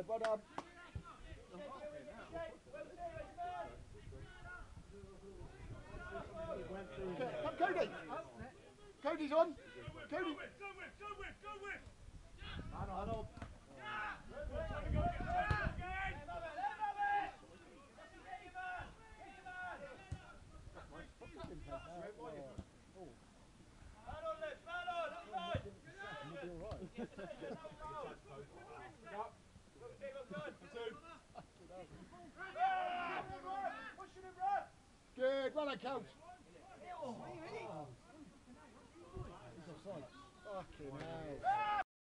well done. Come, Cody! Cody's on! Cody! Arnold! Good, well done, coach. Fucking hell.